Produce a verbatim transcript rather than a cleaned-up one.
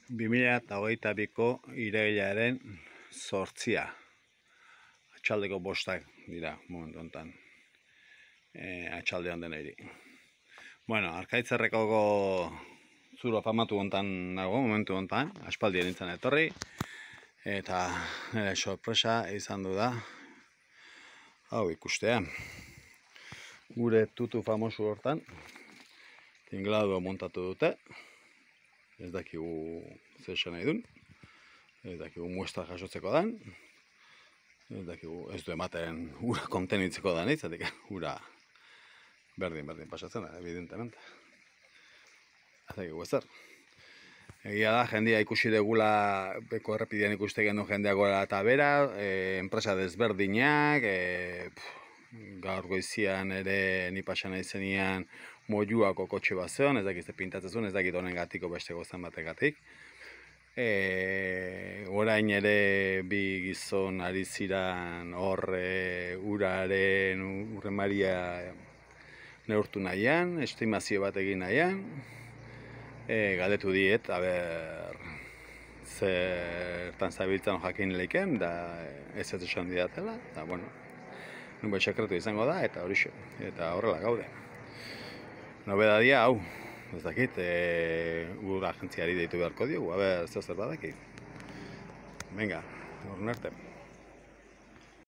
bi mila hogeita biko irailaren zortzia. Atxaldeko bostak dira momentu honetan. E, atxalde honden eri. Bueno, Arkaitzerrekoko zuro famatu honetan nago momentu honetan. Aspaldien nintzen etorri. Eta nire sorpresa izan du da hau ikustea. Gure tutu famosu hortan tingladu montatu dute. Ez dakigu zer esan nahi duen. Ez dakigu muestra jasotzeko dan. Ez dakigu ez du ematen ura kontenitzeko dan itzatik. Ura berdin berdin pasatzen da, evidentemente. Ez dakigu ezer. Egia da, jendia ikusi degula, beko errepidean ikuste gendu jendea gora eta bera, e, enpresa desberdinak, e, pff, gaur goizian ere ni pasan naizenian mojuako kotxe bat zeon, ez dakit ze pintatzen zuen, ez dakit honen gatiko beste gozan bategatik. E, orain ere bi gizon ari ziran horre uraren urre maria neurtu nahian, estimazio bat egin nahian. E, galdetu diet, aber, zertan zabiltzan jakin leiken, da ez ez esan didatela, eta bueno, nubait sekretu izango da, eta horixe, eta horrela gaude. Nobedadia, hau, ez dakit, e, ur agentziari deitu beharko diogu, aber, zer zer badaki. Venga, horren arte.